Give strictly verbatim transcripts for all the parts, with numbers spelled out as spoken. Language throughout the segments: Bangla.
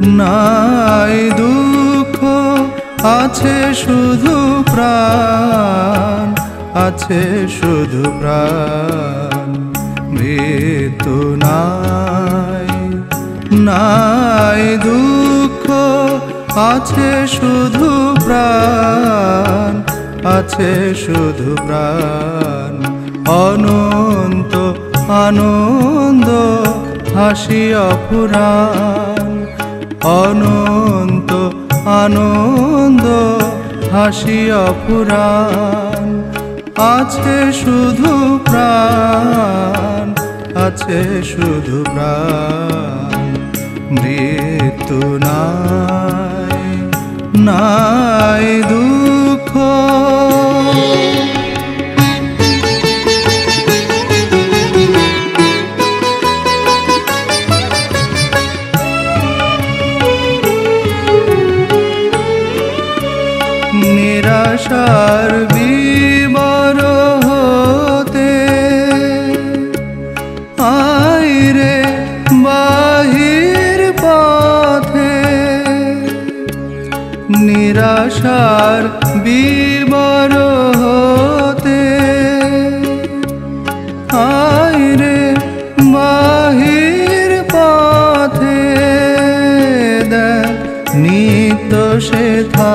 নাই দুঃখ আছে শুধু প্রাণ, আছে শুধু প্রাণ। মৃত্যু নাই, নাই দুঃখ আছে শুধু প্রাণ, আছে শুধু প্রাণ। অনন্ত আনন্দ হাসি অপুরাণ, অনন্ত আনন্দ হাসি অপুরাণ। আছে শুধু প্রাণ, আছে শুধু প্রাণ। মৃত্যু নাই, নাই দুঃখ। নিরাশার বিবর হতে আইরে বাহির পথে, নিরাশার বিবর হতে আইরে বাহির পথে। দেখ নিত্য সেথা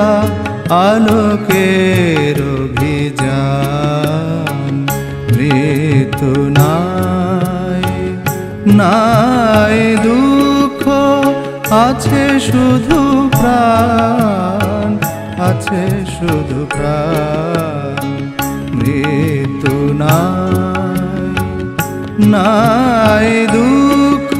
আলোকের অভিযান। মৃত্যু নাই, নাই দুঃখ আছে শুধু প্রাণ, আছে শুধু প্রাণ। মৃত্যু নাই, নাই দুঃখ।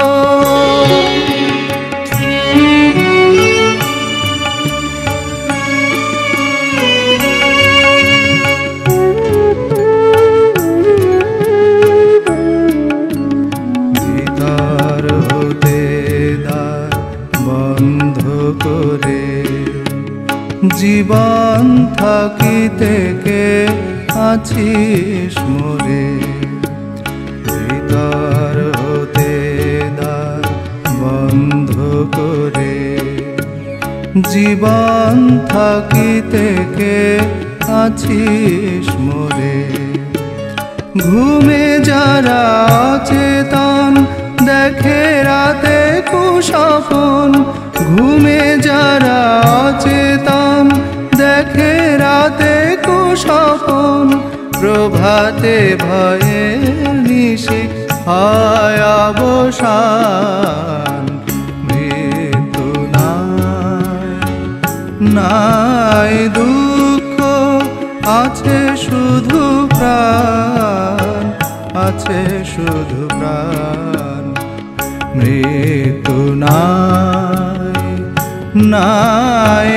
জীবন থাকিতে কে আছিস মোরে, ভিতর হতে দ্বার বন্ধ করে। জীবন থাকিতে কে আছিস মোরে। ঘুমে যারা অচেতন দেখে রাতে কুস্বপন, ঘুমে যারা অচেতন দেখে রাতে কুস্বপন। প্রভাতে ভয়ে নিশি হয় অবসান। মৃত্যু নাই, নাই দুঃখ আছে শুধু প্রাণ, আছে শুধু প্রাণ। মৃত্যু নাই, নাই